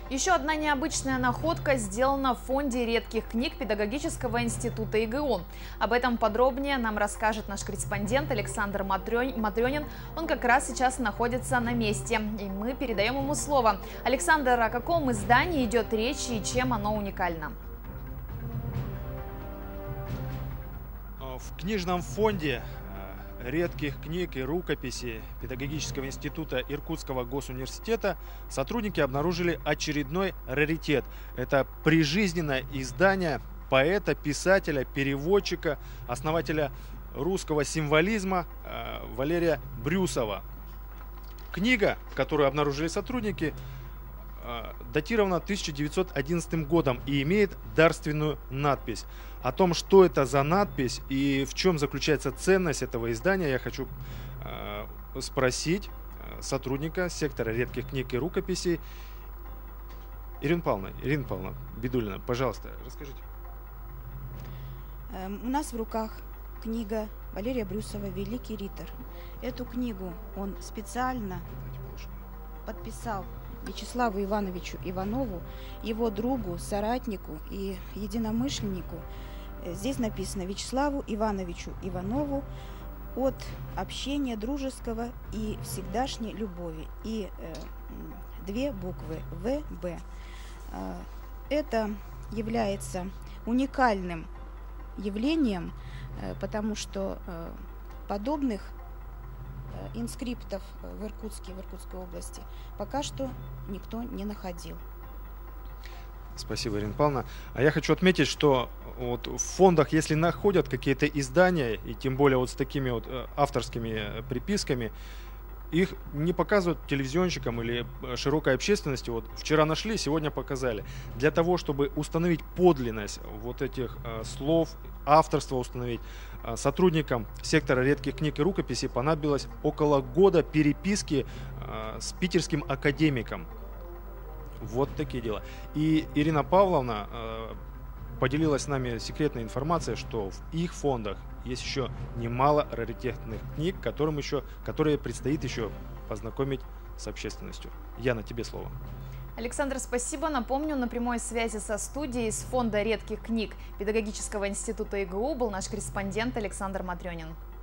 Еще одна необычная находка сделана в фонде редких книг Педагогического института ИГУ. Об этом подробнее нам расскажет наш корреспондент Александр Матрёнин. Он как раз сейчас находится на месте, и мы передаем ему слово. Александр, о каком издании идет речь и чем оно уникально? В книжном фонде редких книг и рукописей Педагогического института Иркутского госуниверситета сотрудники обнаружили очередной раритет. Это прижизненное издание поэта, писателя, переводчика, основателя русского символизма Валерия Брюсова. Книга, которую обнаружили сотрудники, датирована 1911 годом и имеет дарственную надпись. О том, что это за надпись и в чем заключается ценность этого издания, я хочу спросить сотрудника сектора редких книг и рукописей Ирина Павловна Бедулина. Пожалуйста, расскажите. У нас в руках книга Валерия Брюсова «Великий Риттер». Эту книгу он специально подписал Вячеславу Ивановичу Иванову, его другу, соратнику и единомышленнику. Здесь написано «Вячеславу Ивановичу Иванову от общения дружеского и всегдашней любови». И две буквы «ВБ». Это является уникальным явлением, потому что подобных инскриптов в Иркутской области пока что никто не находил. Спасибо, Ирина Павловна. А я хочу отметить, что вот в фондах, если находят какие-то издания, и тем более вот с такими вот авторскими приписками, их не показывают телевизионщикам или широкой общественности. Вот вчера нашли, сегодня показали. Для того, чтобы установить подлинность вот этих слов, авторство установить, сотрудникам сектора редких книг и рукописей понадобилось около года переписки с питерским академиком. Вот такие дела. И Ирина Павловна поделилась с нами секретной информацией, что в их фондах есть еще немало раритетных книг, которые предстоит еще познакомить с общественностью. Яна, тебе слово. Александр, спасибо. Напомню, на прямой связи со студией из фонда редких книг Педагогического института ИГУ был наш корреспондент Александр Матрёнин.